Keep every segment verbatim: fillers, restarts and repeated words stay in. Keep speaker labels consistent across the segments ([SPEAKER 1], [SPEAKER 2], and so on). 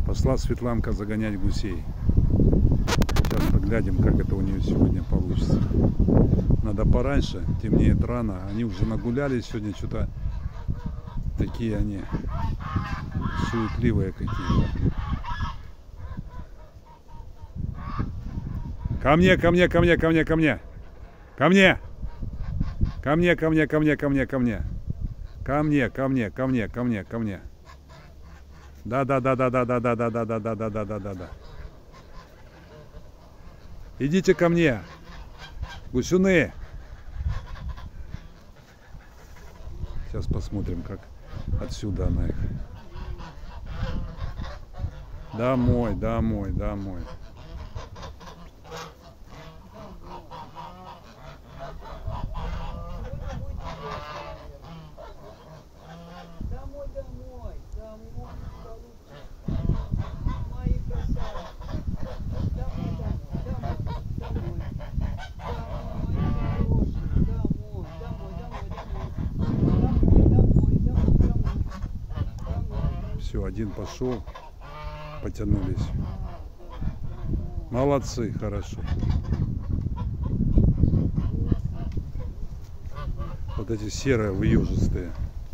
[SPEAKER 1] Пошла Светланка загонять гусей. Сейчас поглядим, как это у нее сегодня получится. Надо пораньше, темнеет рано. Они уже нагулялись сегодня, что-то такие они суетливые какие-то. Ко мне, ко мне, ко мне, ко мне, ко мне. Ко мне. Ко мне, ко мне, ко мне, ко мне, ко мне. Ко мне, ко мне, ко мне, ко мне, ко мне. Да, да, да, да, да, да, да, да, да, да, да, да, да, да, да, да. Идите ко мне. Гусюны. Сейчас посмотрим, как отсюда она их. Домой, домой, домой.
[SPEAKER 2] Домой, домой, домой, мои красавцы. Домой, домой, домой, домой, домой, домой, домой, домой, домой.
[SPEAKER 1] Все, один пошел, потянулись. Молодцы, хорошо. Вот эти серые, выежистые.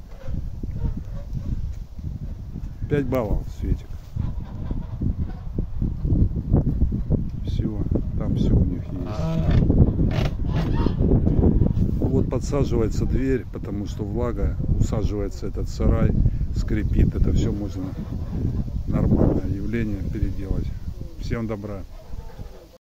[SPEAKER 1] пять баллов, Светик. Все, там все у них есть. Вот подсаживается дверь, потому что влага, усаживается этот сарай, скрипит. Это все можно, нормальное явление, переделать. Всем добра.